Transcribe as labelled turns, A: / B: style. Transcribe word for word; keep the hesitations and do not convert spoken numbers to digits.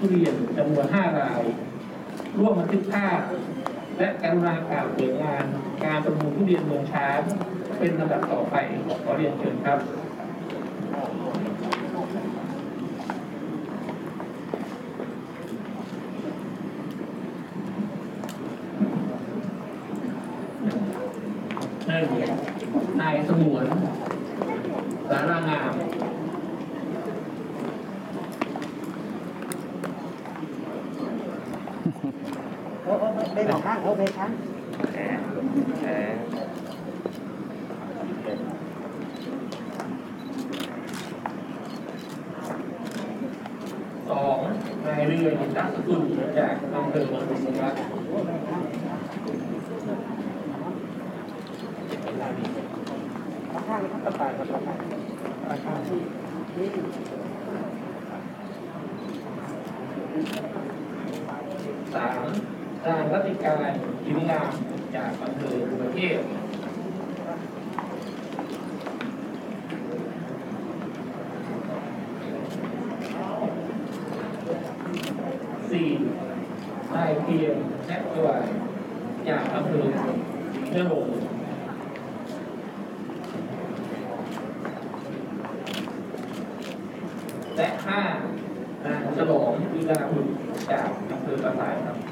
A: ทุเรียนจำนวนห้ารายร่วมบันทึกภาพและกรุณากล่าวผลงานการประมูลทุเรียนเมืองช้างเป็นลำดับต่อไปขอเรียนเชิญครับหนึ่งนายสงวนสารางาม
B: โอ้โอ้ไม่หลอกข้างโอ้ไม่ข้างแหมแหม
A: สองนายเรือยินดัสกุลจากอำเภอเมืองบุรีรัมย์
B: ข้างข้างตายครับข้างข้างนี่
A: สามนางรัติการยิ้มงามจากอำเภอประเทศสี่นายเพียงแนะตัวจากอำเภอเมืองหงส์และห้านางฉลองลีลาบุญจากอำเภอปราสาทครับ